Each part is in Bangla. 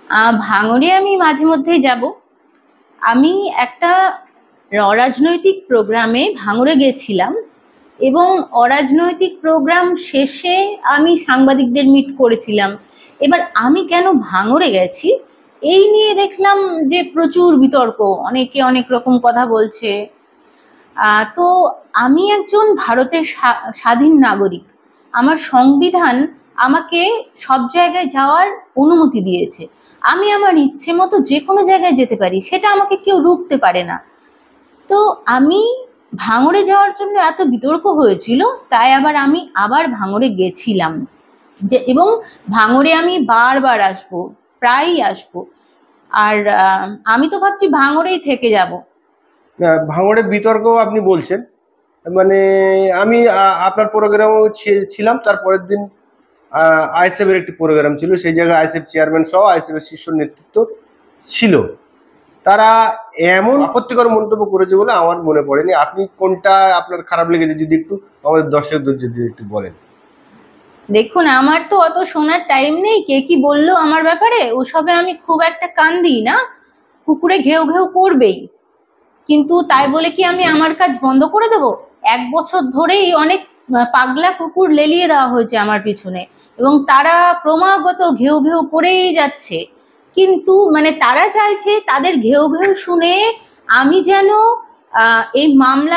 ভাঙড়ে আমি মাঝে মধ্যেই যাব। আমি একটা অরাজনৈতিক প্রোগ্রামে ভাঙড়ে গেছিলাম এবং অরাজনৈতিক প্রোগ্রাম শেষে আমি সাংবাদিকদের মিট করেছিলাম। এবার আমি কেন ভাঙড়ে গেছি এই নিয়ে দেখলাম যে প্রচুর বিতর্ক, অনেকে অনেক রকম কথা বলছে। তো আমি একজন ভারতের স্বাধীন নাগরিক। আমার সংবিধান আমাকে সব জায়গায় যাওয়ার অনুমতি দিয়েছে। আমি আমার ইচ্ছে মতো যে কোনো জায়গায় যেতে পারি, সেটা আমাকে কেউ রুখতে পারে না। তো আমি ভাঙড়ে যাওয়ার জন্য এত বিতর্ক হয়েছিল, তাই আমি আবার ভাঙড়ে গেছিলাম যে, এবং ভাঙড়ে আমি বারবার আসবো, প্রায়ই আসবো। আর আমি তো ভাবছি ভাঙড়েই থেকে যাব। ভাঙড়ের বিতর্ক আপনি বলছেন, মানে আমি আপনার প্রোগ্রামও ছিলাম। তারপরের দিন আইএসএফ এর একটি প্রোগ্রাম ছিল, সেই জায়গায় আইএসএফ চেয়ারম্যান সহ আইএসএফ এর শীর্ষ নেতৃত্ব ছিল। তারা এমন আপত্তিকর মন্তব্য করেছে বলে আমার মনে পড়েনি। আপনি কোনটা আপনার খারাপ লেগেছে যদি একটু আমাদের দর্শকদের যদি একটু বলেন। দেখুন, আমার তো অত শোনার টাইম নেই কে কি বললো আমার ব্যাপারে, ওসবে আমি খুব একটা কান দিই না। কুকুরে ঘেউ ঘেউ করবেই, কিন্তু তাই বলে কি আমি আমার কাজ বন্ধ করে দেব? 1 বছর ধরেই অনেক পাগলা কুকুর লেলিয়ে দেওয়া হয়েছে আমার পিছনে, এবং তারা ক্রমাগত ঘেউ ঘেউ করেই যাচ্ছে। কিন্তু মানে তারা চাইছে তাদের ঘেউ ঘেউ শুনে আমি যেন এই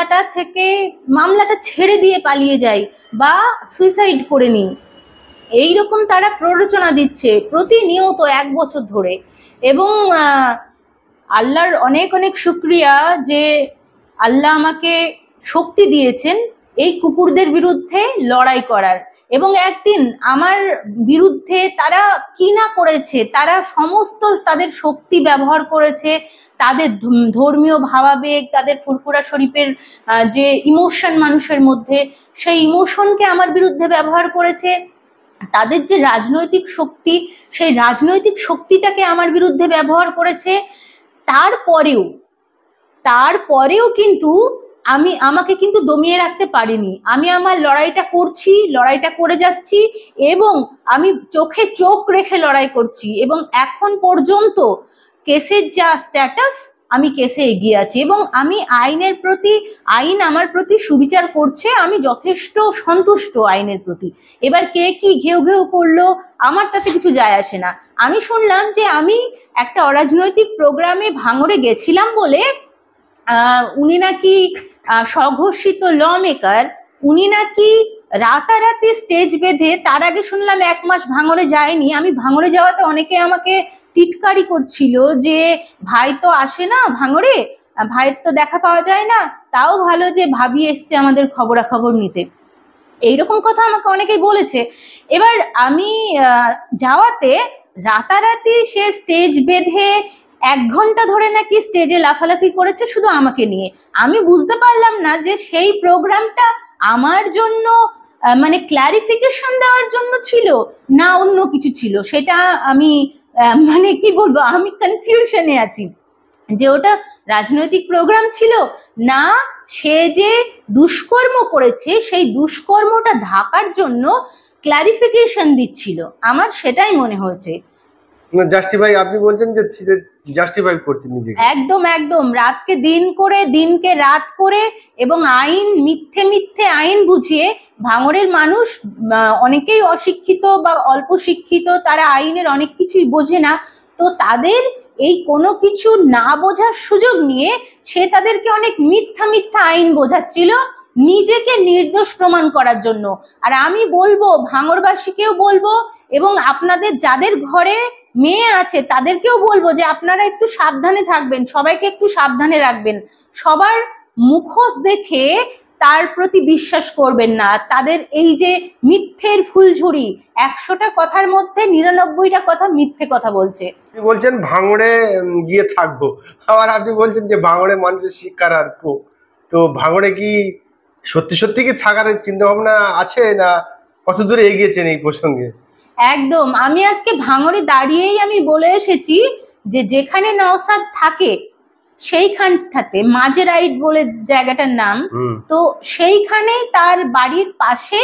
মামলাটা ছেড়ে দিয়ে পালিয়ে যাই বা সুইসাইড করে নিই, এইরকম তারা প্ররোচনা দিচ্ছে প্রতিনিয়ত 1 বছর ধরে। এবং আল্লাহর অনেক অনেক শুকরিয়া যে আল্লাহ আমাকে শক্তি দিয়েছেন এই কুকুরদের বিরুদ্ধে লড়াই করার। এবং একদিন আমার বিরুদ্ধে তারা কি না করেছে, তারা সমস্ত তাদের শক্তি ব্যবহার করেছে, তাদের ধর্মীয় ভাবাবেগ, তাদের ফুরফুরা শরীফের যে ইমোশন মানুষের মধ্যে, সেই ইমোশনকে আমার বিরুদ্ধে ব্যবহার করেছে। তাদের যে রাজনৈতিক শক্তি, সেই রাজনৈতিক শক্তিটাকে আমার বিরুদ্ধে ব্যবহার করেছে। তারপরেও কিন্তু আমাকে কিন্তু দমিয়ে রাখতে পারিনি। আমি আমার লড়াইটা করছি, লড়াইটা করে যাচ্ছি, এবং আমি চোখে চোখ রেখে লড়াই করছি। এবং এখন পর্যন্ত কেসের যা স্ট্যাটাস, আমি কেসে এগিয়ে আছি এবং আইন আমার প্রতি সুবিচার করছে। আমি যথেষ্ট সন্তুষ্ট আইনের প্রতি। এবার কে কি ঘেউ ঘেউ করলো আমার তাতে কিছু যায় আসে না। আমি শুনলাম যে আমি একটা অরাজনৈতিক প্রোগ্রামে ভাঙড়ে গেছিলাম বলে উনি নাকি স্বঘোষিত ল মেকার, উনি নাকি রাতারাতি স্টেজ বেঁধে, তার আগে শুনলাম 1 মাস ভাঙড়ে যায়নি। আমি ভাঙড়ে যাওয়াতে অনেকে আমাকে টিটকারি করছিল যে ভাই তো আসে না ভাঙড়ে, ভাইয়ের তো দেখা পাওয়া যায় না, তাও ভালো যে ভাবি এসছে আমাদের খবরাখবর নিতে, এইরকম কথা আমাকে অনেকেই বলেছে। এবার আমি যাওয়াতে রাতারাতি সে স্টেজ বেঁধে 1 ঘন্টা ধরে নাকি স্টেজে লাফালাফি করেছে শুধু আমাকে নিয়ে। আমি বুঝতে পারলাম না যে সেই প্রোগ্রামটা আমার জন্য মানে ক্লারিফিকেশন দেওয়ার জন্য ছিল না অন্য কিছু ছিল, সেটা আমি মানে কি বলবো, আমি কনফিউশনে আছি যে ওটা রাজনৈতিক প্রোগ্রাম ছিল না সে যে দুষ্কর্ম করেছে সেই দুষ্কর্মটা ঢাকার জন্য ক্লারিফিকেশন দিচ্ছিল। আমার সেটাই মনে হয়েছে। জাস্টিফাই আপনি বলছেন যে জাস্টিফাই করছেন নিজেকে। একদম একদম, রাতকে দিন করে, দিনকে রাত করে, এবং মিথ্যে আইন বুঝিয়ে। ভাঙড়ের মানুষ অনেকেই অশিক্ষিত বা অল্প শিক্ষিত, তারা আইনের অনেক কিছুই বোঝে না। তো তাদের এই কোনো কিছু না বোঝার সুযোগ নিয়ে সে তাদেরকে অনেক মিথ্যা আইন বোঝাচ্ছিল নিজেকে নির্দোষ প্রমাণ করার জন্য। আর আমি বলবো, ভাঙড়বাসীকেও বলবো, এবং আপনাদের যাদের ঘরে মেয়ে আছে তাদেরকেও বলবো যে আপনারা একটু সাবধানে থাকবেন, সবাইকে একটু সাবধানে রাখবেন। সবার মুখোশ দেখে তার প্রতি বিশ্বাস করবেন না। তাদের এই যে মিথ্যের ফুলঝুরি, 100টা কথার মধ্যে 99টা কথা মিথ্যে কথা বলছে। আপনি বলছেন ভাঙড়ে গিয়ে থাকবো, আবার আপনি বলছেন যে ভাঙড়ে মানুষের শিক্ষার আর তো ভাঙড়ে কি সত্যি কি থাকার চিন্তা ভাবনা আছে, না কত দূরে এগিয়েছেন এই প্রসঙ্গে? একদম, আমি আজকে ভাঙড়ে দাঁড়িয়েই আমি বলে এসেছি যে যেখানে নওশাদ থাকে সেইখানটাতে মাজেরাইট বলে জায়গাটার নাম, তো সেইখানেই তার বাড়ির পাশেই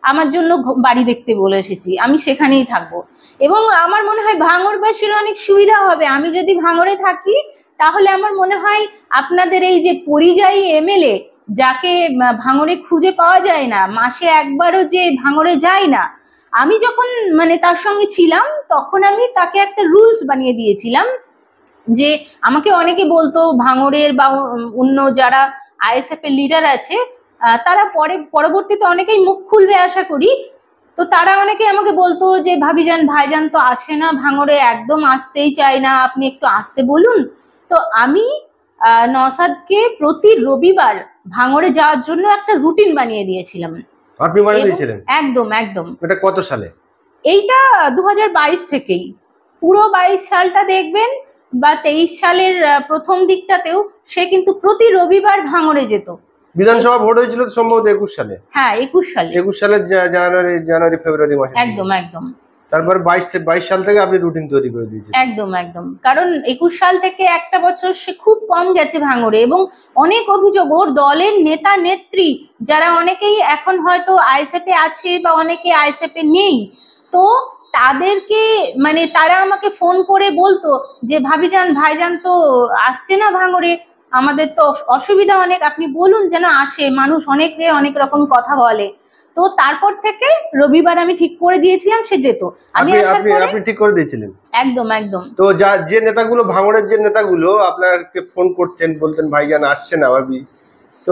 আমার জন্য বাড়ি দেখতে বলে এসেছি, আমি সেখানেই থাকবো। এবং আমার মনে হয় ভাঙড়বাসীর অনেক সুবিধা হবে, আমি যদি ভাঙড়ে থাকি তাহলে আমার মনে হয় আপনাদের এই যে পরিযায়ী এমএলএ, যাকে ভাঙড়ে খুঁজে পাওয়া যায় না, মাসে একবারও যে ভাঙড়ে যায় না, আমি যখন মানে তার সঙ্গে ছিলাম তখন আমি তাকে একটা রুলস বানিয়ে দিয়েছিলাম যে আমাকে অনেকে বলতো ভাঙড়ের বা অন্য যারা আইএসএফ এর লিডার আছে, তারা পরবর্তীতে অনেকেই মুখ খুলবে আশা করি, তো তারা অনেকে আমাকে বলতো যে ভাবিজান ভাইজান তো আসে না ভাঙড়ে, একদম আসতেই চায় না, আপনি একটু আসতে বলুন। তো আমি নওশাদকে প্রতি রবিবার ভাঙড়ে যাওয়ার জন্য একটা রুটিন বানিয়ে দিয়েছিলাম। আপনি বানিয়ে দিয়েছিলেন? একদম একদম। এটা কত সালে? এইটা 2022 থেকেই, পুরো 22 সালটা দেখবেন বা 23 সালের প্রথম দিকটাতেও সে কিন্তু প্রতি রবিবার ভাঙড়ে যেত। বিধানসভা ভোট হয়েছিল তো সম্ভবত 21 সালে। হ্যাঁ 21 সালে, 21 সালের জানুয়ারি ফেব্রুয়ারি মাসে। একদম একদম। তারপর 22 সাল থেকে আপনি রুটিন তৈরি করে দিয়েছেন। একদম একদম, কারণ 21 সাল থেকে একটা বছর সে খুব কম গেছে ভাঙড়ে, এবং অনেক অভিযোগ ওর দলের নেতা নেত্রী যারা অনেকেই এখন হয়তো আইএসএফ এ আছে বা অনেকে আইএসএফ এ নেই, তো তাদেরকে মানে তারা আমাকে ফোন করে বলতো যে ভাবিজান ভাইজান তো আসছে না ভাঙড়ে, আমাদের তো অসুবিধা অনেক, আপনি বলুন যেন আসে, মানুষ অনেক রকম কথা বলে। তো তারপর থেকে রবিবার আমি ঠিক করে দিয়েছিলাম সে যেত। আপনি ঠিক করে দিয়েছিলেন? একদম একদম। তো যে নেতাগুলো ভাঙড়ের যে নেতাগুলো আপনাকে ফোন করতেন, বলতেন ভাইজান আসছে না ভাবি, তো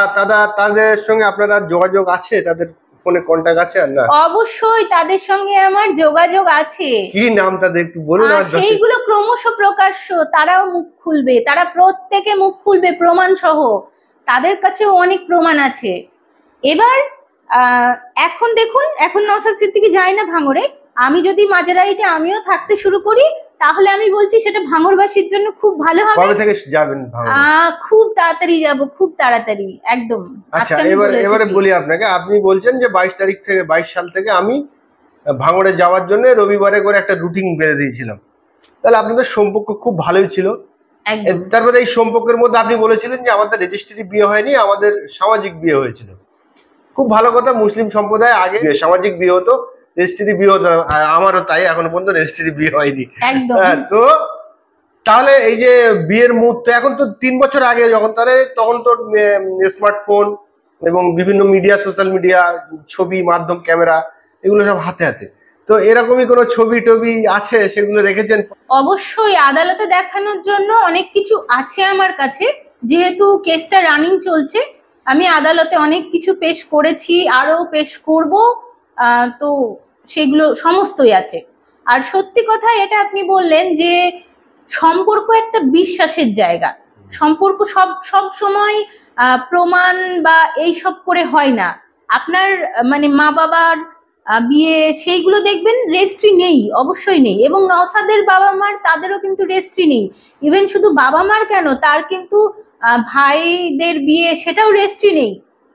তাদের সঙ্গে আপনারা যোগাযোগ আছে? তাদের ফোনে কন্টাক্ট আছে? আর না? অবশ্যই তাদের সঙ্গে আমার যোগাযোগ আছে। কি নাম তাদের একটু বলুন। সেইগুলো ক্রমশ প্রকাশ্য, তারাও মুখ খুলবে, তারা প্রত্যেকে মুখ খুলবে প্রমাণ সহ, তাদের কাছেও অনেক প্রমাণ আছে। এবার এখন দেখুন, এখন নওশাদ সিদ্দিকী যায় না ভাঙড়ে, আমি যদি মাঝারাইটে আমিও থাকতে শুরু করি তাহলে আমি বলছি সেটা ভাঙড়বাসীর জন্য খুব ভালো হবে। কবে থেকে যাবেন ভাঙড়ে? খুব তাড়াতাড়ি যাব, খুব তাড়াতাড়ি একদম। আচ্ছা, এবারে বলি আপনাকে, আপনি বলছেন যে 22 সাল থেকে আমি ভাঙড়ে যাওয়ার জন্য রবিবারে করে একটা রুটিন বেঁধে দিয়েছিলাম, তাহলে আপনাদের সম্পর্ক খুব ভালোই ছিল। তারপরে এই সম্পর্কের মধ্যে আপনি বলেছিলেন যে আমাদের রেজিস্ট্রি বিয়ে হয়নি, আমাদের সামাজিক বিয়ে হয়েছিল। খুব ভালো কথা, মুসলিম সম্প্রদায় আগে সামাজিক বিয়ে হতো, রেজিস্ট্রি বিয়ে হতো, আমারও তাই, এখনো পর্যন্ত রেজিস্ট্রি বিয়ে হয়নি। তো তাহলে এই যে বিয়ের মুহূর্ত, এখন তো 3 বছর আগে যখন তখন তো স্মার্টফোন এবং বিভিন্ন মিডিয়া, সোশ্যাল মিডিয়া, ছবি মাধ্যম, ক্যামেরা, এগুলো সব হাতে হাতে, তো এরকমই কোনো ছবি টবি আছে সেগুলো রেখেছেন? অবশ্যই, আদালতে দেখানোর জন্য অনেক কিছু আছে আমার কাছে, যেহেতু কেসটা রানিং চলছে, আমি আদালতে অনেক কিছু পেশ করেছি, আরো পেশ করব, তো সেগুলো সমস্তই আছে। আর সত্যি কথা এটা আপনি বললেন যে সম্পর্ক একটা বিশ্বাসের জায়গা, সম্পর্ক সব সময় প্রমাণ বা এইসব করে হয় না। আপনার মানে মা বাবার বিয়ে সেইগুলো দেখবেন রেজিস্ট্রি নেই, অবশ্যই নেই, এবং নওশাদের বাবা মার তাদেরও কিন্তু রেজিস্ট্রি নেই। ইভেন শুধু বাবা মার কেন, তার কিন্তু ভাইদের বিয়ে সেটাও রেজিস্ট্রি নেই।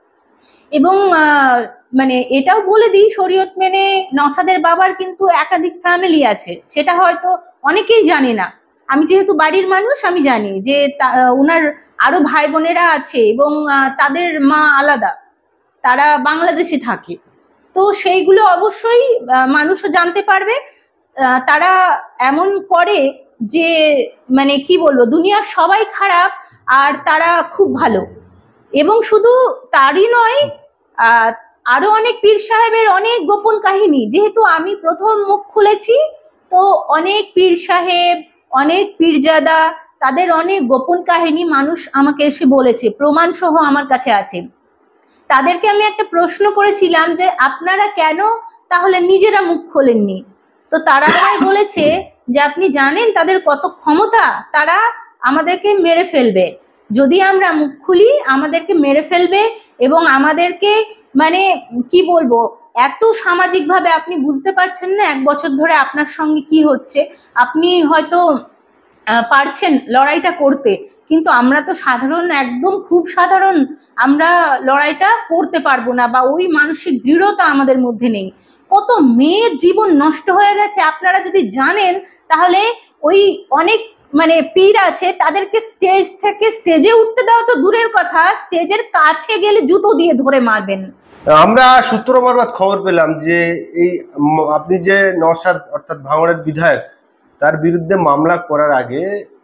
এবং মানে এটাও বলে দিই, শরীয়ত মেনে নওশাদের বাবার কিন্তু একাধিক ফ্যামিলি আছে, সেটা হয়তো অনেকেই জানে না। আমি যেহেতু বাড়ির মানুষ আমি জানি যে ওনার আরো ভাই বোনেরা আছে এবং তাদের মা আলাদা, তারা বাংলাদেশে থাকে, তো সেইগুলো অবশ্যই মানুষও জানতে পারবে। তারা এমন করে যে মানে কি বলবো, দুনিয়ার সবাই খারাপ আর তারা খুব ভালো। এবং শুধু তারই নয়, আরো অনেক পীর সাহেবের অনেক গোপন কাহিনী, যেহেতু আমি প্রথম মুখ খুলেছি, তো অনেক পীর সাহেব, অনেক পীরজাদা, তাদের অনেক গোপন কাহিনী মানুষ আমাকে এসে বলেছে, প্রমাণ সহ আমার কাছে আছে। তাদেরকে আমি একটা প্রশ্ন করেছিলাম যে আপনারা কেন তাহলে নিজেরা মুখ খোলেননি, তো তারা আমায় বলেছে যে আপনি জানেন তাদের কত ক্ষমতা, তারা আমাদেরকে মেরে ফেলবে, যদি আমরা মুখ খুলি আমাদেরকে মেরে ফেলবে, এবং আমাদেরকে মানে কি বলবো, এত সামাজিকভাবে আপনি বুঝতে পারছেন না 1 বছর ধরে আপনার সঙ্গে কি হচ্ছে, আপনি হয়তো পারছেন লড়াইটা করতে, কিন্তু আমরা তো সাধারণ, একদম খুব সাধারণ, আমরা লড়াইটা করতে পারবো না, বা ওই মানসিক দৃঢ়তা আমাদের মধ্যে নেই। কত মেয়ের জীবন নষ্ট হয়ে গেছে আপনারা যদি জানেন, তাহলে ওই অনেক মানে পীর আছে, তাদেরকে স্টেজ থেকে স্টেজে উঠতে দেওয়া তো দূরের কথা, স্টেজের কাছে গেলে জুতো দিয়ে ধরে মারবেন। আমরা সূত্র মারফত খবর পেলাম যে এই আপনি যে নওশাদ অর্থাৎ ভাঙড়ের বিধায়ক, তার বিরুদ্ধে মামলা করার আগে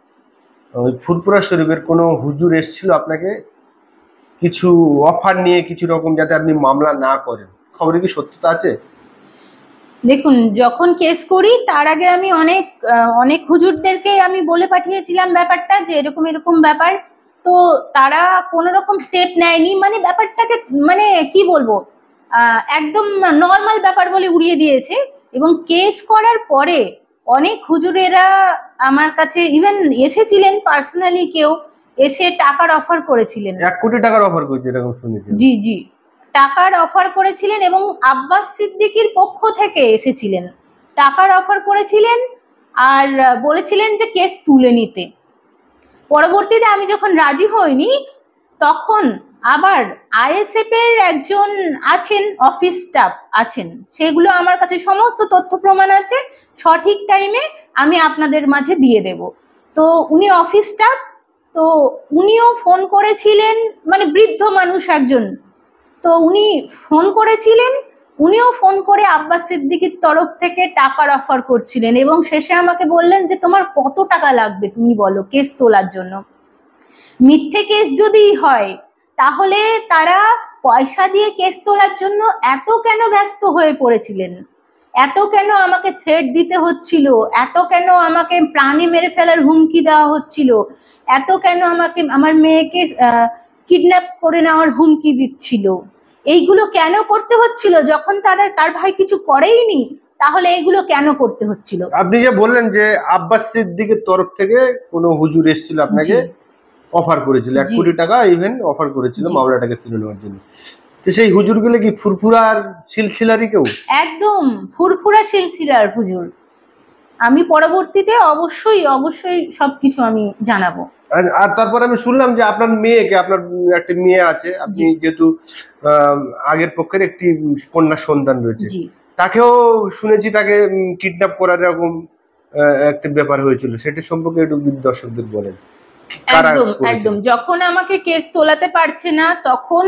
ওই ফুরপুরা শরীফের কোনো হুজুর এসেছিল আপনাকে কিছু অফার নিয়ে, কিছু রকম, যাতে আপনি মামলা না করেন। খবরে কি সত্যতা আছে? দেখুন, যখন কেস করি তার আগে আমি অনেক হুজুরদেরকে আমি বলে পাঠিয়েছিলাম ব্যাপারটা, যে এরকম এরকম ব্যাপার। তো তারা কোনো রকম স্টেপ নেয়নি, মানে ব্যাপারটাকে মানে কি বলবো, একদম নর্মাল ব্যাপার বলে উড়িয়ে দিয়েছে। এবং কেস করার পরে অনেক হুজুরেরা আমার কাছে ইভেন এসেছিলেন, পার্সোনালি কেউ এসে টাকার অফার করেছিলেন। 1 কোটি টাকার অফার করেছে এরকম শুনেছি। জি জি, টাকার অফার করেছিলেন এবং আব্বাস সিদ্দিকীর পক্ষ থেকে এসেছিলেন, টাকার অফার করেছিলেন আর বলেছিলেন যে কেস তুলে নিতে। পরবর্তীতে আমি যখন রাজি হইনি, তখন আবার আইএসএফ এর একজন আছেন, অফিস স্টাফ আছেন, সেগুলো আমার কাছে সমস্ত তথ্য প্রমাণ আছে, সঠিক টাইমে আমি আপনাদের মাঝে দিয়ে দেব। তো উনি অফিস স্টাফ, তো উনিও ফোন করেছিলেন, মানে বৃদ্ধ মানুষ একজন, তো উনি ফোন করেছিলেন, উনিও ফোন করে আব্বাস সিদ্দিকীর তরফ থেকে টাকার অফার করছিলেন এবং শেষে আমাকে বললেন যে তোমার কত টাকা লাগবে তুমি বলো কেস তোলার জন্য। মিথ্যে কেস যদি হয় তাহলে তারা পয়সা দিয়ে কেস তোলার জন্য এত কেন ব্যস্ত হয়ে পড়েছিলেন, এত কেন আমাকে থ্রেট দিতে হচ্ছিল, এত কেন আমাকে প্রাণে মেরে ফেলার হুমকি দেওয়া হচ্ছিল, এত কেন আমাকে আমার মেয়েকে কিডন্যাপ করে নেওয়ার হুমকি দিচ্ছিল, এইগুলো কেন করতে হচ্ছিল যখন তার ভাই কিছু করেইনি? তাহলে এগুলো কেন করতে হচ্ছিল? আপনি যে বললেন যে আব্বাস সিদ্দিকের তরফ থেকে কোনো হুজুর এসেছিল আপনাকে অফার করেছিল 1 কোটি টাকা, ইভেন অফার করেছিল মামলাটাকে তুলে নেওয়ার জন্য। তো সেই হুজুরগুলো কি ফুরফুরার সিলসিলারই কেউ? একদম ফুরফুরা সিলসিলার হুজুর। আমি পরবর্তীতে অবশ্যই অবশ্যই সবকিছু আমি জানাবো। আর তারপর আমি শুনলাম যে আপনার মেয়েকে, আপনার একটা মেয়ে আছে, আপনি যেহেতু আগের পক্ষের একটি কন্যা সন্তান রয়েছে, তাকেও শুনেছি তাকে কিডন্যাপ করার এরকম একটা ব্যাপার হয়েছিল, সেটা সম্পর্কে একটু দর্শকদের বলেন। একদম একদম, যখন আমাকে কেস তোলাতে পারছে না তখন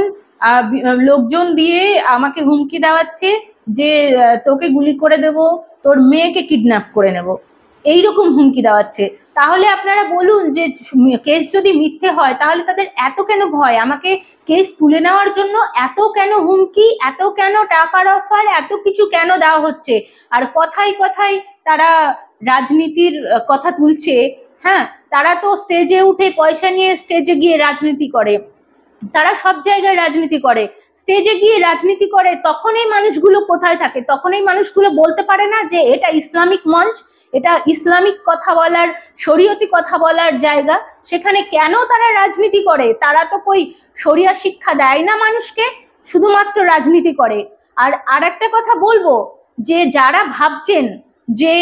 লোকজন দিয়ে আমাকে হুমকি দেওয়াচ্ছে যে তোকে গুলি করে দেব, তোর মেয়েকে কিডন্যাপ করে নেব, এইরকম হুমকি দেওয়াচ্ছে। তাহলে আপনারা বলুন যে কেস যদি মিথ্যে হয় তাহলে তাদের এত কেন ভয়, আমাকে কেস তুলে নেওয়ার জন্য এত কেন হুমকি, এত কেন টাকার অফার, এত কিছু কেন দেওয়া হচ্ছে? আর কথায় কথায় তারা রাজনীতির কথা তুলছে। হ্যাঁ, তারা তো স্টেজে উঠে পয়সা নিয়ে স্টেজে গিয়ে রাজনীতি করে, তারা সব জায়গায় রাজনীতি করে, স্টেজে গিয়ে রাজনীতি করে, তখন এই মানুষগুলো কোথায় থাকে? তখন এই মানুষগুলো বলতে পারে না যে এটা ইসলামিক মঞ্চ, এটা ইসলামিক কথা বলার, শরীয়তি কথা বলার জায়গা, সেখানে কেন তারা রাজনীতি করে? তারা তো কই শরিয়া শিক্ষা দেয় না মানুষকে, শুধুমাত্র রাজনীতি করে। আর একটা কথা বলবো, যে যারা ভাবছেন যে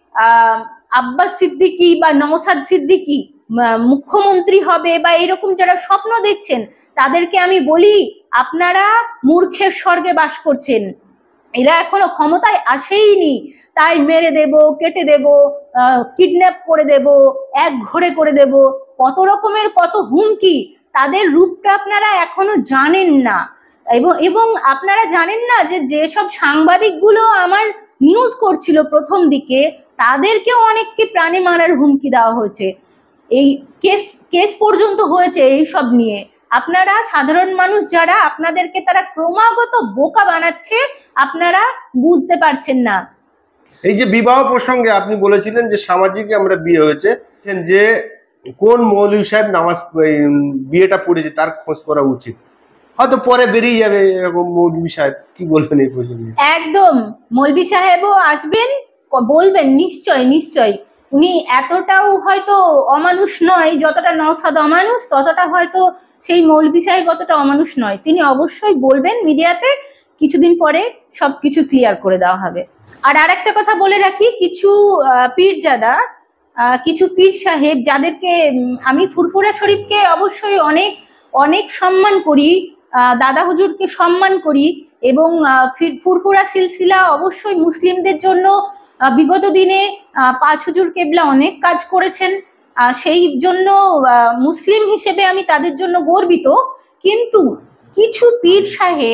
আব্বাস সিদ্দিকী বা নওশাদ সিদ্দিকী মুখ্যমন্ত্রী হবে বা এরকম যারা স্বপ্ন দেখছেন, তাদেরকে আমি বলি আপনারা মূর্খের স্বর্গে বাস করছেন। এরা এখনো ক্ষমতায় আসেইনি, তাই মেরে দেব, কেটে দেব, কিডন্যাপ করে দেব, এক ঘরে করে দেব, কত রকমের কত হুমকি, তাদের রূপটা আপনারা এখনো জানেন না। এবং আপনারা জানেন না যে যেসব সাংবাদিকগুলো আমার নিউজ করছিল প্রথম দিকে, তাদেরকেও অনেককে প্রাণে মারার হুমকি দেওয়া হয়েছে, এই কেস পর্যন্ত হয়েছে এই সব নিয়ে। আপনারা সাধারণ মানুষ যারা, আপনাদেরকে তারা ক্রমাগত বোকা বানাচ্ছে, আপনারা বুঝতে পারছেন না। এই যে বিবাহ প্রসঙ্গে আপনি বলেছিলেন যে সামাজিক আমরা বিয়ে হয়েছে, যে কোন মৌলভী সাহেব নামাজ বিয়েটা পড়েছে তার খোঁজ করা উচিত, হয়তো পরে বেরিয়ে যাবে এরকম মৌলভী সাহেব, কি বলবেন এই প্রসঙ্গে? একদম, মৌলভী সাহেবও আসবেন, বলবেন নিশ্চয় নিশ্চয়। উনি এতটাও হয়তো অমানুষ নয়, যতটা নওশাদ অমানুষ ততটা হয়তো সেই মৌলভী সাহেব অতটা অমানুষ নয়। তিনি অবশ্যই বলবেন মিডিয়াতে, কিছুদিন পরে সবকিছু ক্লিয়ার করে দেওয়া হবে। আর আরেকটা কথা বলে রাখি, কিছু পীরজাদা, কিছু পীর সাহেব যাদেরকে আমি ফুরফুরা শরীফকে অবশ্যই অনেক অনেক সম্মান করি, দাদা হুজুরকে সম্মান করি, এবং ফুরফুরা সিলসিলা অবশ্যই মুসলিমদের জন্য বিগত দিনে 5 হুজুর কেবলা অনেক কাজ করেছেন, সেই জন্য মুসলিম হিসেবে আমি তাদের জন্য গর্বিত। কিন্তু কিছু পীর সাহেব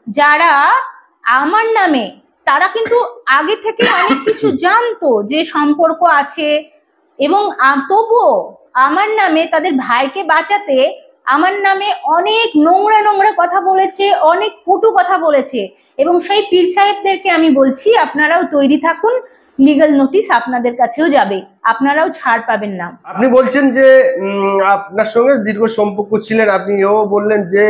যারা আমার নামে, তারা কিন্তু আগে থেকে অনেক কিছু জানতো যে সম্পর্ক আছে, এবং তবুও আমার নামে তাদের ভাইকে বাঁচাতে আমার নামে অনেক নোংরা নোংরা কথা বলেছে, অনেক কটু কথা বলেছে। এবং সেই পীর সাহেবদেরকে আমি বলছি, আপনারাও তৈরি থাকুন, লিগ্যাল নোটিশ আপনাদের কাছেও যাবে, আপনারাও ছাড় পাবেন না। আপনি বলছেন যে আপনার সঙ্গে দীর্ঘ সম্পর্ক ছিলেন, আপনি এও বললেন যে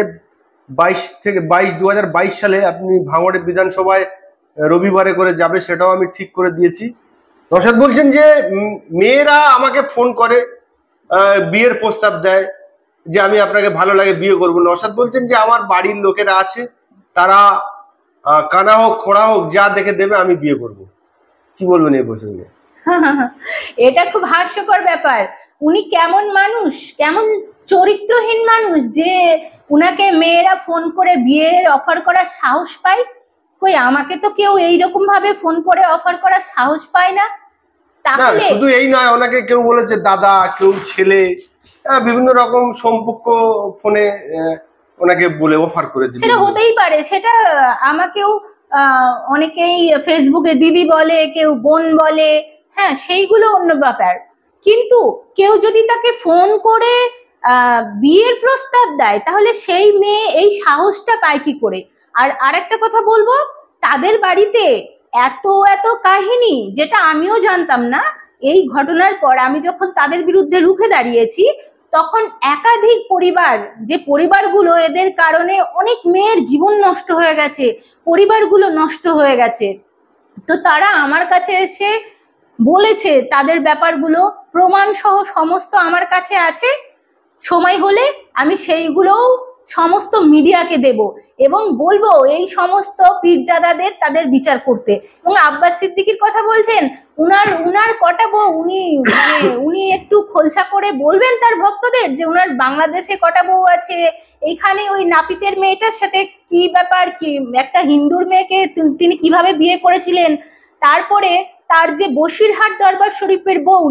2022 সালে আপনি ভাঙড়ে বিধানসভায় রবিবারে করে যাবে, সেটাও আমি ঠিক করে দিয়েছি। নওশাদ বলছেন যে মেয়েরা আমাকে ফোন করে, বিয়ের প্রস্তাব দেয় যে আমি আপনাকে ভালো লাগে বিয়ে করবো। নওশাদ বলছেন যে আমার বাড়ির লোকেরা আছে, তারা কানা হোক খোড়া হোক যা দেখে দেবে আমি বিয়ে করব। কি বলবেন এই প্রসঙ্গে? এটা খুব হাস্যকর ব্যাপার। উনি কেমন মানুষ, কেমন চরিত্রহীন মানুষ যে উনাকে মেয়েরা ফোন করে বিয়ের অফার করার সাহস পায়। কই, আমাকে তো কেউ এইরকম ভাবে ফোন করে অফার করার সাহস পায় না। তাহলে শুধু এই নয়, ওনাকে কেউ বলেছে দাদা, কেউ ছেলে, বিভিন্ন রকম সম্পর্ক ফোনে ওনাকে বলে অফার করেছে। সেটা হতেই পারে, সেটা আমাকেও অনেকেই ফেসবুকে দিদি বলে, কেউ বোন বলে, হ্যাঁ সেইগুলো অন্য ব্যাপার। কিন্তু কেউ যদি তাকে ফোন করে বিয়ের প্রস্তাব দেয়, তাহলে সেই মেয়ে এই সাহসটা পায় কি করে? আর আরেকটা কথা বলবো, তাদের বাড়িতে এত এত কাহিনী যেটা আমিও জানতাম না। এই ঘটনার পর আমি যখন তাদের বিরুদ্ধে রুখে দাঁড়িয়েছি, তখন একাধিক পরিবার, যে পরিবারগুলো এদের কারণে অনেক মেয়ের জীবন নষ্ট হয়ে গেছে, পরিবারগুলো নষ্ট হয়ে গেছে, তো তারা আমার কাছে এসে বলেছে তাদের ব্যাপারগুলো, প্রমাণ সহ সমস্ত আমার কাছে আছে। সময় হলে আমি সেইগুলোও সমস্ত মিডিয়াকে দেব এবং বলবো এই সমস্ত পীরজাদাদের তাদের বিচার করতে। এবং আব্বাস সিদ্দিকীর কথা বলছেন, উনার কটা বউ, উনি একটু খোলসা করে বলবেন তার ভক্তদের যে উনার বাংলাদেশে কটা বউ আছে, এইখানে ওই নাপিতের মেয়েটার সাথে কি ব্যাপার, কি একটা হিন্দুর মেয়েকে তিনি কিভাবে বিয়ে করেছিলেন। তারপরে তার যে বসিরহাট দরবার শরীফের বউ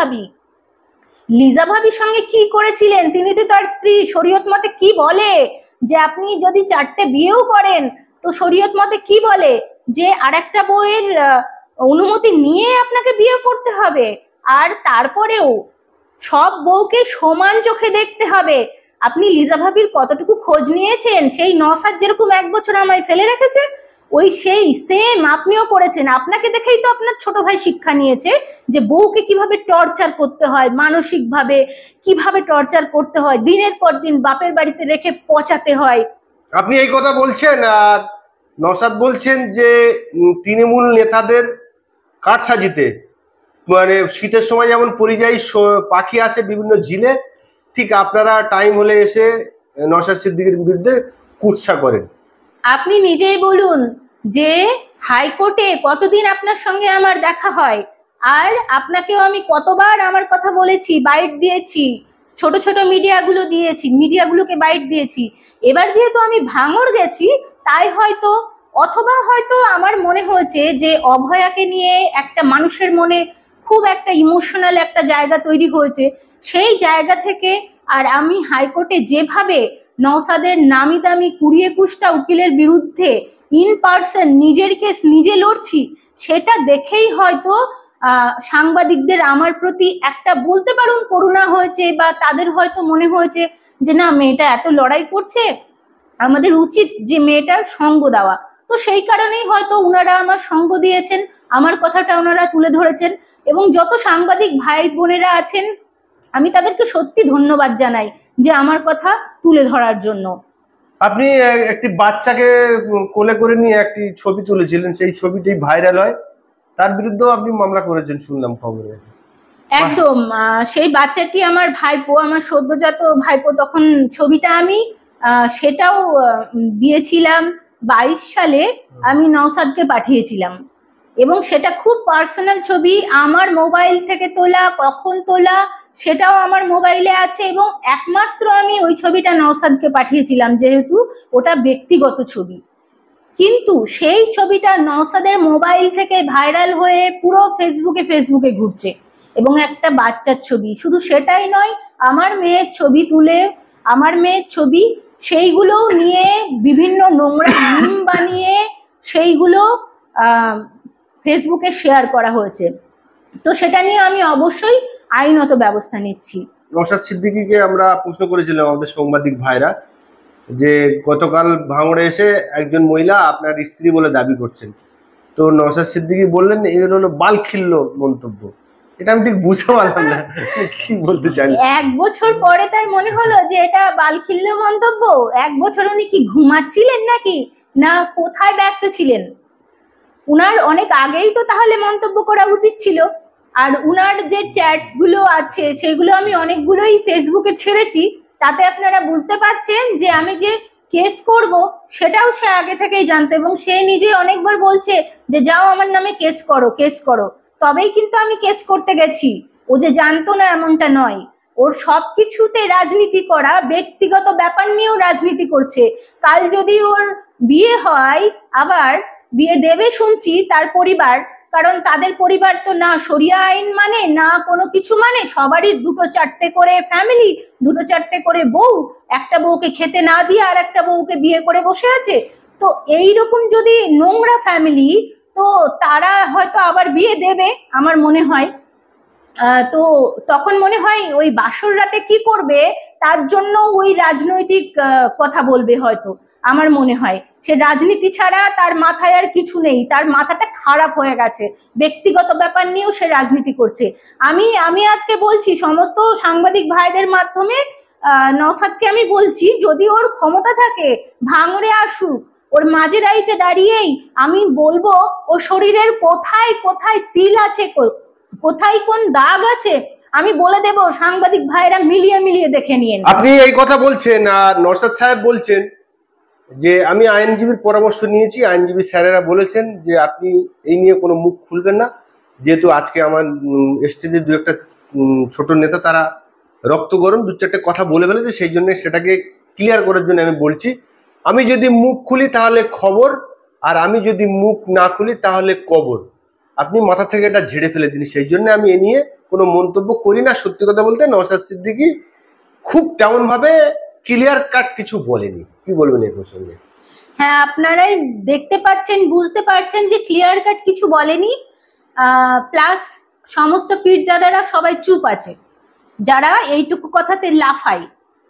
লিজা ভাবির সঙ্গে কি করেছিলেন, তিনি তো তার স্ত্রী। শরীয়ত মতে কি বলে যে আপনি যদি 4টে বিয়েও করেন, তো শরীয়ত মতে কি বলে যে আরেকটা বউয়ের অনুমতি নিয়ে আপনাকে বিয়ে করতে হবে। আর তারপরেও সব বউকে সমান চোখে দেখতে হবে। আপনি লিজা ভাবির কতটুকু খোঁজ নিয়েছেন? সেই নওশাদ যেরকম 1 বছর আমায় ফেলে রেখেছে, ওই সেই সেম আপনিও করেছেন। আপনাকে দেখেই তো আপনার ছোট ভাই শিক্ষা নিয়েছে যে বউকে কিভাবে টর্চার করতে হয়, মানসিকভাবে কিভাবে টর্চার করতে হয়, দিনের পর দিন বাপের বাড়িতে রেখে পচাতে হয়। আপনি এই কথা বলছেন, আর নওশাদ বলছেন যে তৃণমূল নেতাদের কাঠ সাজিতে, মানে শীতের সময় যেমন পরিযায়ী পাখি আসে বিভিন্ন ঝিলে, ঠিক আপনারা টাইম হলে এসে নওশাদ সিদ্দিকীর বিরুদ্ধে কুৎসা করেন। আপনি নিজেই বলুন যে হাইকোর্টে কতদিন আপনার সঙ্গে আমার দেখা হয়, আর আপনাকেও আমি কতবার আমার কথা বলেছি, বাইট দিয়েছি, ছোট ছোট মিডিয়াগুলোকে বাইট দিয়েছি। এবার যেহেতু আমি ভাঙড় গেছি, তাই হয়তো, অথবা হয়তো আমার মনে হয়েছে যে অভয়াকে নিয়ে একটা মানুষের মনে খুব একটা ইমোশনাল একটা জায়গা তৈরি হয়েছে, সেই জায়গা থেকে। আর আমি হাইকোর্টে যেভাবে নওশাদের নামি দামি 20-21টা উকিলের বিরুদ্ধে ইন পার্সন নিজের কেস নিজে লড়ছি, সেটা দেখেই হয়তো সাংবাদিকদের আমার প্রতি একটা বলতে পারুন করুণা হয়েছে, বা তাদের হয়তো মনে হয়েছে যে না, মেয়েটা এত লড়াই করছে, আমাদের উচিত যে মেয়েটার সঙ্গ দেওয়া। তো সেই কারণেই হয়তো ওনারা আমার সঙ্গ দিয়েছেন, আমার কথাটা ওনারা তুলে ধরেছেন। এবং যত সাংবাদিক ভাই বোনেরা আছেন, আমি তাদেরকে সত্যি ধন্যবাদ জানাই যে আমার কথা তুলে ধরার জন্য। আপনি একটি বাচ্চাকে কোলে করে নিয়ে একটি ছবি তুলেছিলেন, সেই ছবিটি ভাইরাল হয়, তার বিরুদ্ধেও আপনি মামলা করেছেন শুনলাম খবরে। একদম, সেই বাচ্চাটি আমার ভাইপো, আমার সদ্যজাত ভাইপো। তখন ছবিটা আমি সেটাও দিয়েছিলাম 22 সালে, আমি নওশাদকে পাঠিয়েছিলাম, এবং সেটা খুব পার্সোনাল ছবি, আমার মোবাইল থেকে তোলা, কখন তোলা সেটাও আমার মোবাইলে আছে। এবং একমাত্র আমি ওই ছবিটা নওশাদকে পাঠিয়েছিলাম, যেহেতু ওটা ব্যক্তিগত ছবি। কিন্তু সেই ছবিটা নওশাদের মোবাইল থেকে ভাইরাল হয়ে পুরো ফেসবুকে ঘুরছে, এবং একটা বাচ্চার ছবি। শুধু সেটাই নয়, আমার মেয়ের ছবি তুলে, আমার মেয়ের ছবি সেইগুলো নিয়ে বিভিন্ন নোংরা মিম বানিয়ে সেইগুলো ফেসবুকে শেয়ার করা হয়েছে। তো সেটা নিয়ে আমি অবশ্যই আইনত ব্যবস্থা নিচ্ছি। নওশাদ সিদ্দিকীকে আমরা প্রশ্ন করেছিলাম আমাদের সাংবাদিক ভাইরা যে গতকাল ভাঙড়ে এসে একজন মহিলা আপনার স্ত্রী বলে দাবি করছেন, তো নওশাদ সিদ্দিকী বললেন এগুলো হলো বালখিল্য মন্তব্য। এটা আমি ঠিক বুঝতে পারলাম না কি বলতে চান। 1 বছর পরে তার মনে হলো যে এটা বালখিল্য মন্তব্য? 1 বছর উনি কি ঘুমাচ্ছিলেন নাকি, না কোথায় ব্যস্ত ছিলেন? উনার অনেক আগেই তো তাহলে মন্তব্য করা উচিত ছিল। আর উনার যে চ্যাটগুলো আছে সেগুলো আমি অনেকগুলোই ফেসবুকে ছেড়েছি, তাতে আপনারা বুঝতে পারছেন যে আমি যে কেস করব সেটাও সে আগে থেকেই জানতো, এবং সে নিজে অনেকবার বলছে যে যাও আমার নামে কেস করো, কেস করো। তবেই কিন্তু আমি কেস করতে গেছি। ও যে জানতো না এমনটা নয়। ওর সবকিছুতে রাজনীতি করা, ব্যক্তিগত ব্যাপার নিয়েও রাজনীতি করছে। কাল যদি ওর বিয়ে হয়, আবার বিয়ে দেবে শুনছি তার পরিবার, কারণ তাদের পরিবার তো না শরিয়া আইন মানে না কোনো কিছু মানে, সবারই 2-4টে করে ফ্যামিলি, 2-4টে করে বউ, একটা বউকে খেতে না দিয়ে আর একটা বউকে বিয়ে করে বসে আছে। তো এইরকম যদি নোংরা ফ্যামিলি, তো তারা হয়তো আবার বিয়ে দেবে আমার মনে হয়। তো তখন মনে হয় ওই বাসর রাতে কি করবে তার জন্য ওই রাজনৈতিক কথা বলবে হয়তো, আমার মনে হয়। সে রাজনীতি ছাড়া তার মাথায় আর কিছু নেই, তার মাথাটা খারাপ হয়ে গেছে, ব্যক্তিগত ব্যাপার নিয়েও সে রাজনীতি করছে। আমি আজকে বলছি সমস্ত সাংবাদিক ভাইদের মাধ্যমে, নওশাদকে আমি বলছি যদি ওর ক্ষমতা থাকে ভাঙড়ে আসুক, ওর মাঝে রাইটে দাঁড়িয়েই আমি বলবো ও শরীরের কোথায় কোথায় তিল আছে, কোথায় কোন দাগ আছে আমি বলে দেব, সাংবাদিক ভাইরা মিলিয়ে মিলিয়ে দেখে নিয়ে। আপনি এই কথা বলছেন আর নওশাদ সাহেব বলছেন যে আমি আইনজীবীর পরামর্শ নিয়েছি, আইনজীবী স্যারেরা বলেছেন যে আপনি এই নিয়ে কোনো মুখ খুলবেন না, যেহেতু আজকে আমার স্টেজে 2-1টা ছোট নেতা তারা রক্ত গরম 2-4টে কথা বলে ফেলেছে, সেই জন্য সেটাকে ক্লিয়ার করার জন্য আমি বলছি আমি যদি মুখ খুলি তাহলে খবর, আর আমি যদি মুখ না খুলি তাহলে কবর। আপনি মাথা থেকে এটা ঝেড়ে ফেলে দিন, সেই জন্য আমি এ নিয়ে কোনো মন্তব্য করি না। সত্যি কথা বলতে নওশাদ সিদ্দিকী খুব তেমন ভাবে ক্লিয়ার কাট কিছু বলেনি। কি বলবেন এই প্রসঙ্গে? হ্যাঁ, আপনারাই দেখতে পাচ্ছেন, বুঝতে পারছেন যে ক্লিয়ার কাট কিছু বলেনি। প্লাস সমস্ত পীরজাদারা সবাই চুপ আছে, যারা এইটুকু কথাতে লাফায়।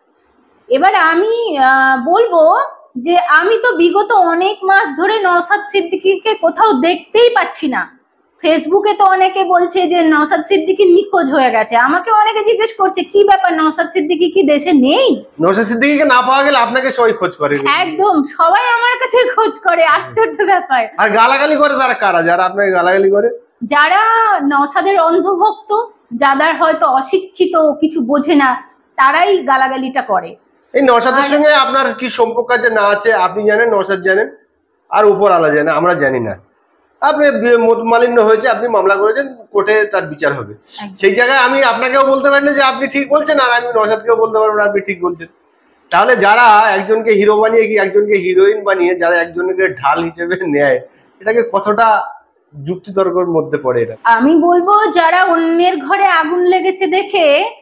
এবার আমি বলবো যে আমি তো বিগত অনেক মাস ধরে নওশাদ সিদ্দিকীকে কোথাও দেখতেই পাচ্ছি না। ফেসবুকে তো অনেকে বলছে যে নওশাদ সিদ্দিকী নিখোঁজ হয়ে গেছে। আমাকে অনেকে জিজ্ঞেস করছে কি ব্যাপার, নওশাদ সিদ্দিকী কি দেশে নেই? নওশাদ সিদ্দিকীকে না পাওয়া গেলে আপনাকে সবাই খোঁজ করে। একদম, সবাই আমার কাছে খোঁজ করে, আশ্চর্য ব্যাপার। আর গালাগালি করে তারা কারা? যারা আপনাকে গালাগালি করে, যারা নওশাদের অন্ধভক্ত, যাদের হয়তো অশিক্ষিত, কিছু বোঝে না, তারাই গালাগালিটা করে। এই নওশাদের সঙ্গে আপনার কি সম্পর্ক আছে না আছে আপনি জানেন, নওশাদ জানেন, আর উপর আলা জানে, আমরা জানি না। আপনি মালিন্য হয়েছে, আপনি মামলা করেছেন, কোর্টে তার বিচার হবে। সেই জায়গায় আমি আপনাকেও বলতে পারি না যে আপনি ঠিক বলছেন, আর আমি নওশাদকেও বলতে পারবো না আপনি ঠিক বলছেন। তাহলে যারা একজনকে হিরো বানিয়ে কি একজনকে হিরোইন বানিয়ে যারা একজনকে ঢাল হিসেবে নেয়, এটাকে কতটা যুক্তিতর্কের মধ্যে পড়ে এটা? আমি বলবো যারা অন্যের ঘরে আগুন লেগেছে দেখে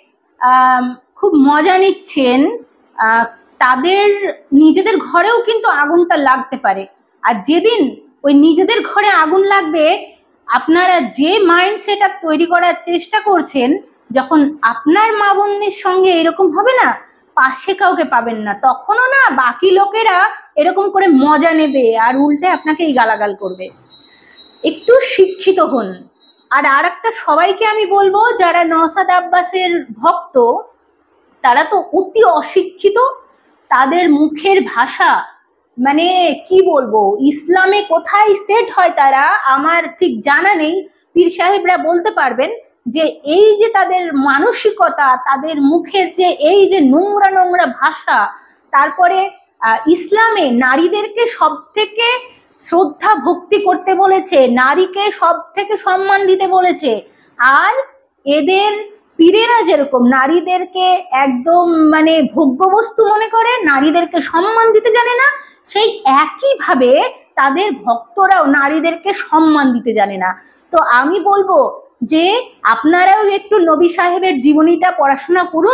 খুব মজা নিচ্ছেন, তাদের নিজেদের ঘরেও কিন্তু আগুনটা লাগতে পারে। আর যেদিন ওই নিজেদের ঘরে আগুন লাগবে, আপনারা যে মাইন্ড সেট আপ তৈরি করার চেষ্টা করছেন, যখন আপনার মা বোনের সঙ্গে এরকম হবে না, পাশে কাউকে পাবেন না, তখনও না বাকি লোকেরা এরকম করে মজা নেবে আর উল্টে আপনাকেই গালাগাল করবে। একটু শিক্ষিত হন। আর একটা সবাইকে আমি বলবো, যারা নওশাদ আব্বাসের ভক্ত তারা তো অতি অশিক্ষিত, তাদের মুখের ভাষা মানে কি বলবো, ইসলামে কোথায় সেট হয় তারা আমার ঠিক জানা নেই। পীর সাহেবরা বলতে পারবেন যে এই যে তাদের মানসিকতা, তাদের মুখের যে এই যে নোংরা নোংরা ভাষা। তারপরে ইসলামে নারীদেরকে সব থেকে শ্রদ্ধা ভক্তি করতে বলেছে, নারীকে সব থেকে সম্মান দিতে বলেছে। আর এদের পীরেরা যেরকম নারীদেরকে একদম মানে ভোগ্যবস্তু মনে করে, নারীদেরকে সম্মান দিতে জানে না, সেই একইভাবে তাদের ভক্তরাও নারীদেরকে সম্মান দিতে জানে না। তো আমি বলবো যে আপনারাও একটু নবী সাহেবের জীবনীটা পড়াশোনা করুন,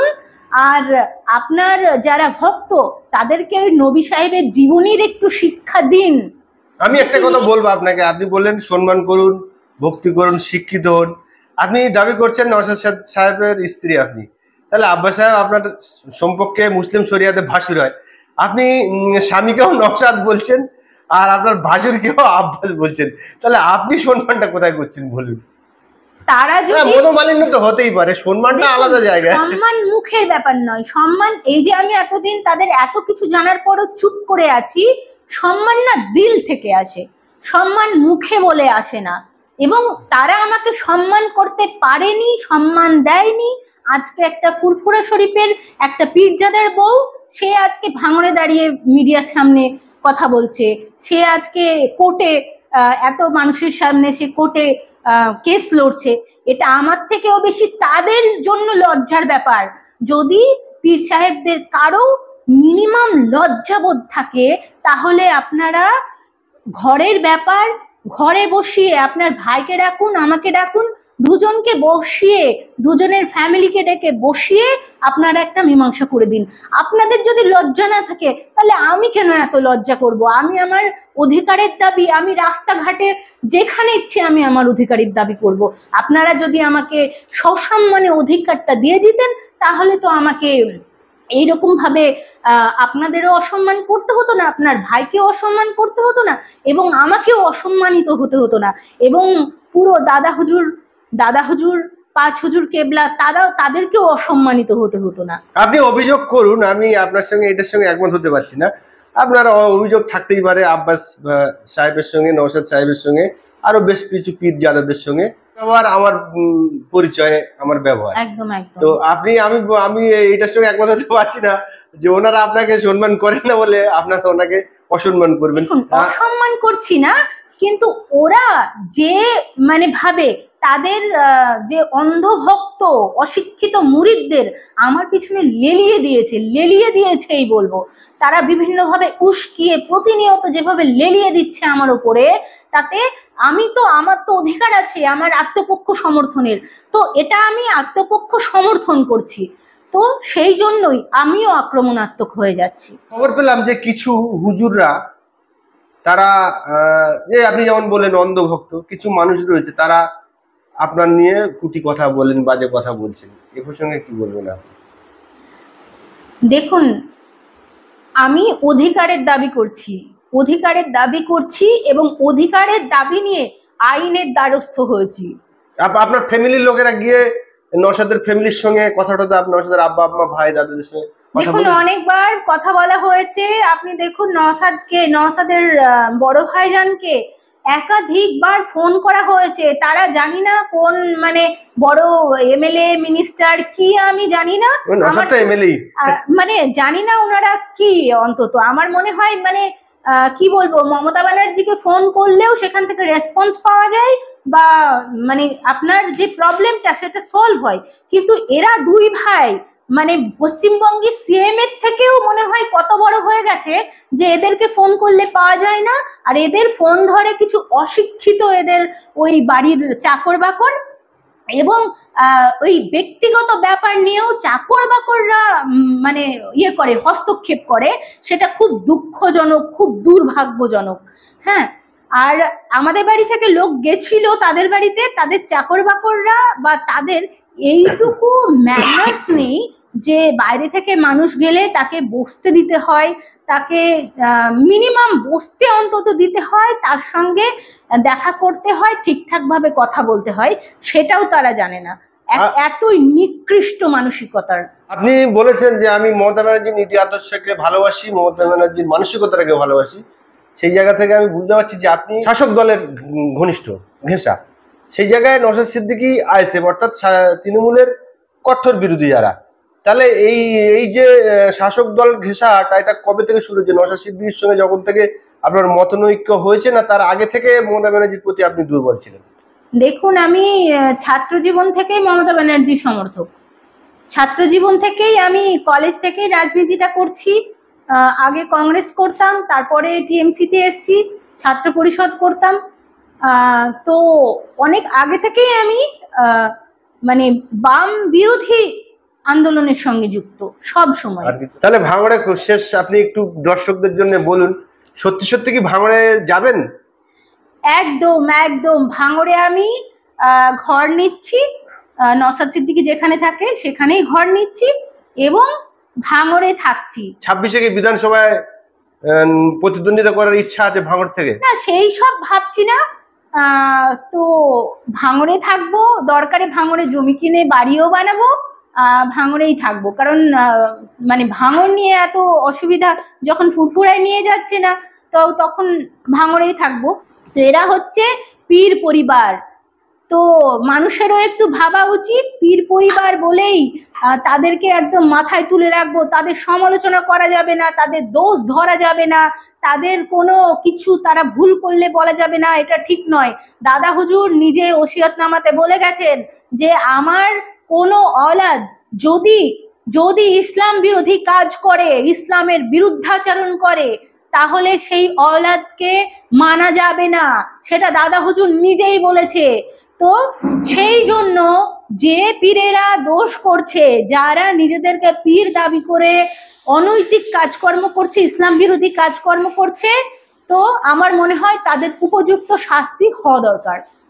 আর আপনার যারা ভক্ত তাদেরকে ওই নবী সাহেবের জীবনীর একটু শিক্ষা দিন। আমি একটা কথা বলবো আপনাকে, আপনি বললেন সম্মান করুন, ভক্তি করুন, শিক্ষিত হন। আপনি দাবি করছেন নওশাদ সাহেবের স্ত্রী আপনি, তাহলে আব্বাস সাহেব আপনার সম্পর্কে মুসলিম শরিয়াতে ভাসুর হয়। আপনি স্বামীকেও নওশাদ বলছেন আর আপনার ভাসুরকেও আব্বাস বলছেন, তাহলে আপনি সম্মানটা কোথায় করছেন বলুন? তারা যদি মনোমালিন্য তো হতেই পারে, সম্মানটা আলাদা জায়গায়। সম্মান মুখের ব্যাপার নয়, সম্মান এই যে আমি এতদিন তাদের এত কিছু জানার পরও চুপ করে আছি, সম্মান না দিল থেকে আসে, সম্মান মুখে বলে আসে না। এবং তারা আমাকে সম্মান করতে পারেনি, সম্মান দেয়নি। আজকে একটা ফুরফুরা শরীফের একটা পীরজাদার বউ, সে আজকে ভাঙড়ে দাঁড়িয়ে মিডিয়ার সামনে কথা বলছে, সে আজকে কোর্টে এত মানুষের সামনে সে কোর্টে কেস লড়ছে। এটা আমার থেকেও বেশি তাদের জন্য লজ্জার ব্যাপার। যদি পীর সাহেবদের কারো মিনিমাম লজ্জাবোধ থাকে, তাহলে আপনারা ঘরের ব্যাপার ঘরে বসিয়ে আপনার ভাইকে ডাকুন, আমাকে ডাকুন, দুজনকে বসিয়ে, দুজনের ফ্যামিলিকে ডেকে বসিয়ে আপনারা একটা মীমাংসা করে দিন। আপনাদের যদি লজ্জা না থাকে, তাহলে আমি কেন এত লজ্জা করব? আমি আমার অধিকারের দাবি, আমি রাস্তাঘাটে যেখানে ইচ্ছে আমি আমার অধিকারের দাবি করব। আপনারা যদি আমাকে সসম্মানে অধিকারটা দিয়ে দিতেন, তাহলে তো আমাকে এইরকম ভাবে আপনাদেরও অসম্মান করতে হতো না, আপনার ভাইকেও অসম্মান করতে হতো না, এবং আমাকেও অসম্মানিত হতে হতো না। এবং পুরো দাদা হুজুর 5 হুজুর কেবলা তাদেরকেও অসম্মানিত হতে হতো না। আপনি অভিযোগ করুন, আমি আপনার সঙ্গে এটার সঙ্গে একমত হতে পারছি না। আপনার অভিযোগ থাকতেই পারে আব্বাস সাহেবের সঙ্গে, নওশাদ সাহেবের সঙ্গে, আরো বেশ কিছু পীরজাদাদের সঙ্গে। আবার আমার পরিচয়ে আমার ব্যবহার একদম একদম। তো আমি এটার সঙ্গে একমত হতে পারছি না যে ওনারা আপনাকে সম্মান করেন না বলে আপনারা ওনাকে অসম্মান করবেন। অসম্মান করছি না, কিন্তু ওরা যে মানে ভাবে তাদের যে অন্ধভক্ত অশিক্ষিত মুরিদদের আমার পিছনে লেলিয়ে দিয়েছেই বলবো। তারা বিভিন্নভাবে উস্কিয়ে প্রতিনিয়ত যেভাবে লেলিয়ে দিচ্ছে আমার উপরে, তাতে আমার তো অধিকার আছে আমার আত্মপক্ষ সমর্থনের, তো এটা আমি আত্মপক্ষ সমর্থন করছি, তো সেই জন্যই আমিও আক্রমণাত্মক হয়ে যাচ্ছি। খবর পেলাম যে কিছু হুজুররা, তারা যে আপনি যেমন বলেন অন্ধভক্ত, কিছু মানুষ রয়েছে তারা আপনার নিয়ে কুটি কথা বলেন, বাজে কথা বলছেন, এ প্রসঙ্গে কি বলবেন আপনি? দেখুন, আমি অধিকারের দাবি করছি এবং অধিকারের দাবি নিয়ে আইনের দ্বারস্থ হয়েছি। আপনার ফ্যামিলির লোকেরা গিয়ে নওশাদের ফ্যামিলির সঙ্গে কথাটা, নওশাদের আব্বা আম্মা ভাই দাদুদের সঙ্গে দেখুন অনেকবার কথা বলা হয়েছে। আপনি দেখুন নওশাদের বড় ভাইজানকে একাধিকবার ফোন করা হয়েছে। তারা জানি না কোন মানে বড় এমএলএ মিনিস্টার কি আমি জানি না, মানে জানি না ওনারা কি। অন্তত আমার মনে হয় মানে কি বলবো, মমতা ব্যানার্জিকে ফোন করলেও সেখান থেকে রেসপন্স পাওয়া যায় বা মানে আপনার যে প্রবলেমটা সেটা সলভ হয়। কিন্তু এরা দুই ভাই মানে পশ্চিমবঙ্গের সিএম এর থেকেও মনে হয় কত বড় হয়ে গেছে যে এদেরকে ফোন করলে পাওয়া যায় না, আর এদের ফোন ধরে কিছু অশিক্ষিত এদের ওই বাড়ির চাকর বাকর, এবং ওই ব্যক্তিগত ব্যাপার নিয়েও চাকর বাকররা মানে করে হস্তক্ষেপ করে। সেটা খুব দুঃখজনক, খুব দুর্ভাগ্যজনক। হ্যাঁ, আর আমাদের বাড়ি থেকে লোক গেছিল তাদের বাড়িতে, তাদের চাকর বাকররা বা তাদের এইটুকু ম্যানার্স নেই যে বাইরে থেকে মানুষ গেলে তাকে বসতে দিতে হয়, তাকে মিনিমাম বসতে অন্তত দিতে হয়, তার সঙ্গে দেখা করতে হয়, ঠিকঠাক ভাবে কথা বলতে হয়, সেটাও তারা জানে না। এতই নিকৃষ্ট মানসিকতার। আপনি বলেছেন যে আমি মমতা ব্যানার্জির নীতি আদর্শকে ভালোবাসি, মমতা ব্যানার্জির মানসিকতাকে ভালোবাসি। সেই জায়গা থেকে আমি বুঝতে পারছি যে আপনি শাসক দলের ঘনিষ্ঠ ঘেঁষা। সেই জায়গায় নওশাদ সিদ্দিকী আইএসএফ অর্থাৎ তৃণমূলের কঠোর বিরোধী যারা, তাহলে এই যে শাসক দল ঘেঁষাটা এটা কবে থেকে শুরু হয়েছে? নওশাদ সিদ্দিকীর সঙ্গে যখন থেকে আপনার মতনৈক্য হয়েছে, না তার আগে থেকে মমতা ব্যানার্জির প্রতি আপনি দুর্বল ছিলেন? দেখুন, আমি ছাত্র জীবন থেকেই মমতা ব্যানার্জির সমর্থক। ছাত্র জীবন থেকেই আমি কলেজ থেকেই রাজনীতিটা করছি। আগে কংগ্রেস করতাম, তারপরে টিএমসিতে এসছি, ছাত্র পরিষদ করতাম। তো অনেক আগে থেকেই আমি মানে বাম বিরোধী আন্দোলনের সঙ্গে যুক্ত সব সময়। আর কিছু? তাহলে ভাঙড়ে শেষ আপনি একটু দর্শকদের জন্য বলুন, সত্যি সত্যি কি ভাঙড়ে যাবেন? একদম একদম, ভাঙড়ে আমি ঘর নিচ্ছি, নওশাদ সিদ্দিকী যেখানে থাকে সেখানেই ঘর নিচ্ছি এবং ভাঙড়ে থাকছি। 26-এ কি বিধানসভায় প্রতিদ্বন্দ্বিতা করার ইচ্ছা আছে ভাঙড় থেকে? না, সেই সব ভাবছি না। তো ভাঙড়ে থাকবো, দরকারে ভাঙড়ে জমি কিনে বাড়িও বানাবো, ভাঙড়েই থাকবো। কারণ মানে ভাঙড় নিয়ে এত অসুবিধা যখন ফুরফুরায় নিয়ে যাচ্ছে না, তো তখন ভাঙড়েই থাকবো। তো এরা হচ্ছে পীর পরিবার, তো মানুষেরও একটু ভাবা উচিত পীর পরিবার বলেই তাদেরকে একদম মাথায় তুলে রাখবো, তাদের সমালোচনা করা যাবে না, তাদের দোষ ধরা যাবে না, তাদের কোনো কিছু তারা ভুল করলে বলা যাবে না, এটা ঠিক নয়। দাদা হুজুর নিজে ওসিয়তনামাতে বলে গেছেন যে আমার কোনো অলাদ যদি যদি ইসলাম বিরোধী কাজ করে, ইসলামের বিরুদ্ধাচরণ করে, তাহলে সেই অলাদকে মানা যাবে না, সেটা দাদা হুজুর নিজেই বলেছে। তো সেই জন্য যে পীরেরা দোষ করছে, যারা নিজেদেরকে পীর দাবি করে অনৈতিক কাজকর্ম করছে, ইসলাম বিরোধী কাজকর্ম করছে, তো আমার মনে হয় তাদের উপযুক্ত শাস্তি হওয়া দরকার।